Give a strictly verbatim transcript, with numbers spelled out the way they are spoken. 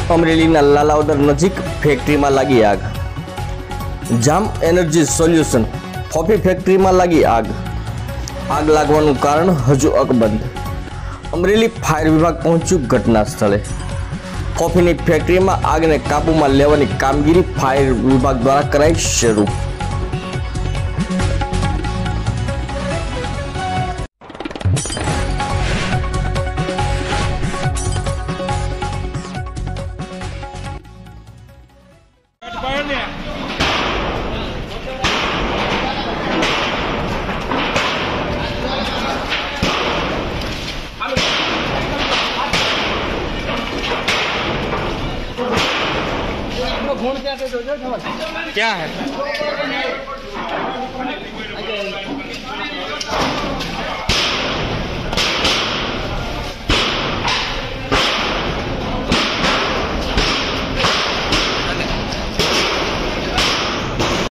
અમરેલીના લાલાવદર નજીક ફેક્ટરીમાં લાગી આગ। જામ એનર્જી સોલ્યુશન કોફી ફેક્ટરીમાં લાગી આગ। આગ લાગવાનું કારણ હજુ અકબંધ। અમરેલી ફાયર વિભાગ પહોંચ્યું ઘટના સ્થળે। કોફીની ફેક્ટરીમાં આગને કાબૂમાં લેવાની કામગીરી ફાયર વિભાગ દ્વારા કરાઈ શરૂ। क्या है?